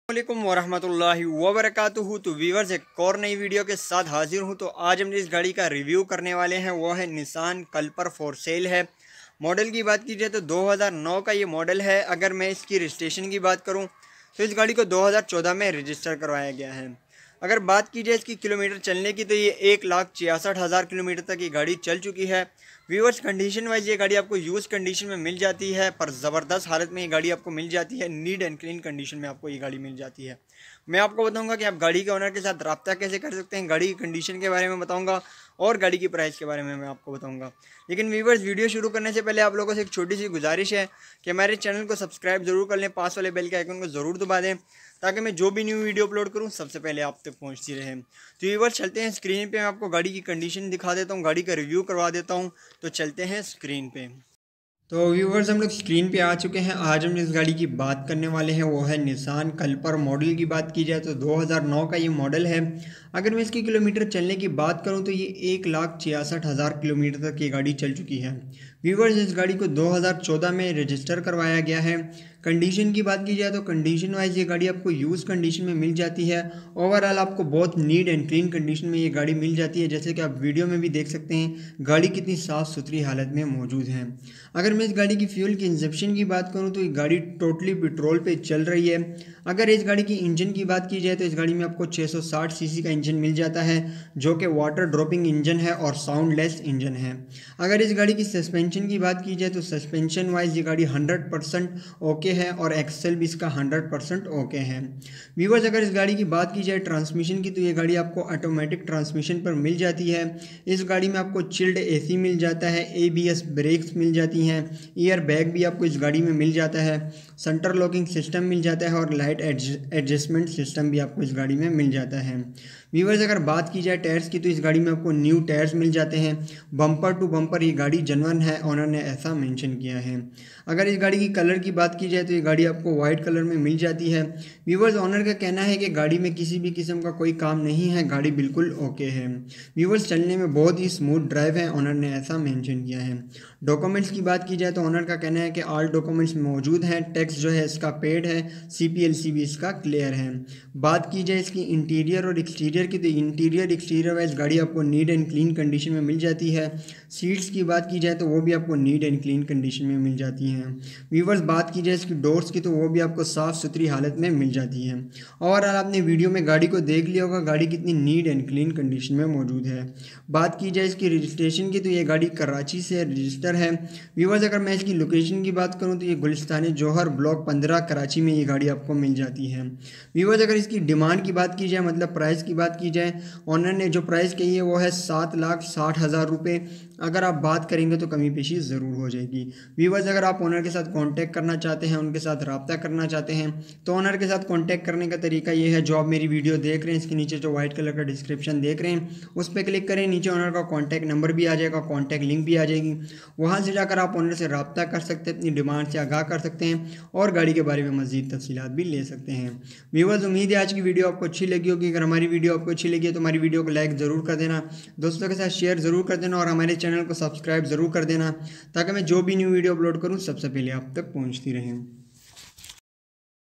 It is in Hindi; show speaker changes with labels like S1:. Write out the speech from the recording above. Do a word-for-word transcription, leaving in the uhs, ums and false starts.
S1: अस्सलामुअलैकुम वरहमतुल्लाहि वबरकातुहू। तो व्यूवर्स, एक और नई वीडियो के साथ हाजिर हूँ। तो आज हम जिस गाड़ी का रिव्यू करने वाले हैं वो है निसान कल्पर फॉर सेल है। मॉडल की बात की जाए तो दो हज़ार नौ का ये मॉडल है। अगर मैं इसकी रजिस्ट्रेशन की बात करूँ तो इस गाड़ी को दो हज़ार चौदह में रजिस्टर करवाया गया है। अगर बात की जाए इसकी किलोमीटर चलने की तो ये एक लाख छियासठ हज़ार किलोमीटर तक ये गाड़ी चल चुकी है। व्यूअर्स, कंडीशन वाइज ये गाड़ी आपको यूज़ कंडीशन में मिल जाती है, पर ज़बरदस्त हालत में ये गाड़ी आपको मिल जाती है। नीट एंड क्लीन कंडीशन में आपको ये गाड़ी मिल जाती है। मैं आपको बताऊंगा कि आप गाड़ी के ओनर के साथ रब्ता कैसे कर सकते हैं, गाड़ी की कंडीशन के बारे में बताऊंगा और गाड़ी की प्राइस के बारे में मैं आपको बताऊंगा। लेकिन व्यूअर्स, वीडियो शुरू करने से पहले आप लोगों से एक छोटी सी गुजारिश है कि हमारे चैनल को सब्सक्राइब जरूर कर लें, पास वाले बेल के आइकन को ज़रूर दबा दें ताकि मैं जो भी न्यू वीडियो अपलोड करूं सबसे पहले आप तक पहुंचती रहे। तो व्यूअर्स, चलते हैं स्क्रीन पे, मैं आपको गाड़ी की कंडीशन दिखा देता हूं, गाड़ी का रिव्यू करवा देता हूं। तो चलते हैं स्क्रीन पे। तो व्यूवर्स, हम लोग स्क्रीन पे आ चुके हैं। आज हम जिस गाड़ी की बात करने वाले हैं वो है निसान कल्पर। मॉडल की बात की जाए तो दो हज़ार नौ का ये मॉडल है। अगर मैं इसकी किलोमीटर चलने की बात करूं तो ये एक लाख छियासठ हज़ार किलोमीटर तक ये गाड़ी चल चुकी है। व्यूवर्स, इस गाड़ी को दो हज़ार चौदह में रजिस्टर करवाया गया है। कंडीशन की बात की जाए तो कंडीशन वाइज ये गाड़ी आपको यूज़ कंडीशन में मिल जाती है। ओवरऑल आपको बहुत नीट एंड क्लीन कंडीशन में ये गाड़ी मिल जाती है। जैसे कि आप वीडियो में भी देख सकते हैं गाड़ी कितनी साफ़ सुथरी हालत में मौजूद है। अगर मैं इस गाड़ी की फ्यूल कंजप्शन की बात करूं तो ये गाड़ी टोटली पेट्रोल पे चल रही है। अगर इस गाड़ी की इंजन की बात की जाए तो इस गाड़ी में आपको छह सौ साठ सीसी का इंजन मिल जाता है, जो कि वाटर ड्रॉपिंग इंजन है और साउंडलेस इंजन है। अगर इस गाड़ी की सस्पेंशन की बात की जाए तो सस्पेंशन वाइज ये गाड़ी हंड्रेड परसेंट ओके है और एक्सेल भी इसका हंड्रेड परसेंट ओके है। व्यूवर्स, अगर इस गाड़ी की बात की जाए ट्रांसमिशन की तो ये गाड़ी आपको ऑटोमेटिक ट्रांसमिशन पर मिल जाती है। इस गाड़ी में आपको चिल्ड एसी मिल जाता है, एबीएस ब्रेक्स मिल जाती हैं, ईयर बैग भी आपको इस गाड़ी में मिल जाता है, सेंटर लॉकिंग सिस्टम मिल जाता है और लाइट एडजस्टमेंट सिस्टम भी आपको इस गाड़ी में मिल जाता है। व्यूवर्स, अगर बात की जाए टायर्स की तो इस गाड़ी में आपको न्यू टायर्स मिल जाते हैं। बम्पर टू बम्पर ये गाड़ी जेन्युइन है, ओनर ने ऐसा मेंशन किया है। अगर इस गाड़ी की कलर की बात की जाए तो ये गाड़ी आपको वाइट कलर में मिल जाती है। व्यूवर्स, ओनर का कहना है कि गाड़ी में किसी भी किस्म का कोई काम नहीं है, गाड़ी बिल्कुल ओके है। व्यूवर्स, चलने में बहुत ही स्मूथ ड्राइव है, ओनर ने ऐसा मेंशन किया है। डॉक्यूमेंट्स की बात की जाए तो ओनर का कहना है कि ऑल डॉक्यूमेंट्स मौजूद हैं। टैक्स जो है इसका पेड है, सीपीएलसी भी इसका क्लियर है। बात की जाए इसकी इंटीरियर और एक्सटीरियर की तो इंटीरियर एक्सटीरियर वाइज गाड़ी आपको नीट एंड क्लीन कंडीशन में मिल जाती है। सीट्स की बात की जाए तो वो भी आपको नीट एंड क्लीन कंडीशन में मिल जाती हैं। व्यूवर्स, बात की जाए इसकी डोर्स की तो वो भी आपको साफ़ सुथरी हालत में मिल जाती है। ओवरऑल आपने वीडियो में गाड़ी को देख लिया होगा गाड़ी कितनी नीट एंड क्लीन कंडीशन में मौजूद है। बात की जाए इसकी रजिस्ट्रेशन की तो ये गाड़ी कराची से रजिस्टर है। व्यूवर्स, अगर मैं इसकी लोकेशन की बात करूं तो ये गुलिस्तानी जौहर ब्लॉक पंद्रह कराची में ये गाड़ी आपको मिल जाती है। व्यूवर्स, अगर इसकी डिमांड की बात की जाए, मतलब प्राइस की बात की जाए, ऑनर ने जो प्राइस कही है वो है सात लाख साठ हज़ार रुपये। अगर आप बात करेंगे तो कमी पेशी ज़रूर हो जाएगी। व्यूवर्स, अगर आप ओनर के साथ कांटेक्ट करना चाहते हैं, उनके साथ रब्ता करना चाहते हैं तो ओनर के साथ कांटेक्ट करने का तरीका ये है, जो आप मेरी वीडियो देख रहे हैं इसके नीचे जो वाइट कलर का डिस्क्रिप्शन देख रहे हैं उस पर क्लिक करें, नीचे ओनर का कॉन्टैक्ट नंबर भी आ जाएगा, कॉन्टैक्ट लिंक भी आ जाएगी। वहाँ से जाकर आप ओनर से रब्ता कर सकते हैं, अपनी डिमांड से आगाह कर सकते हैं और गाड़ी के बारे में मज़ीद तफसीलात भी ले सकते हैं। व्यूवर्स, उम्मीद है आज की वीडियो आपको अच्छी लगी होगी। अगर हमारी वीडियो आपको अच्छी लगी है तो हमारी वीडियो को लाइक ज़रूर कर देना, दोस्तों के साथ शेयर ज़रूर कर देना और हमारे चैनल को सब्सक्राइब ज़रूर कर देना ताकि मैं जो भी न्यू वीडियो अपलोड करूँ सबसे पहले आप तक पहुँचती रहें।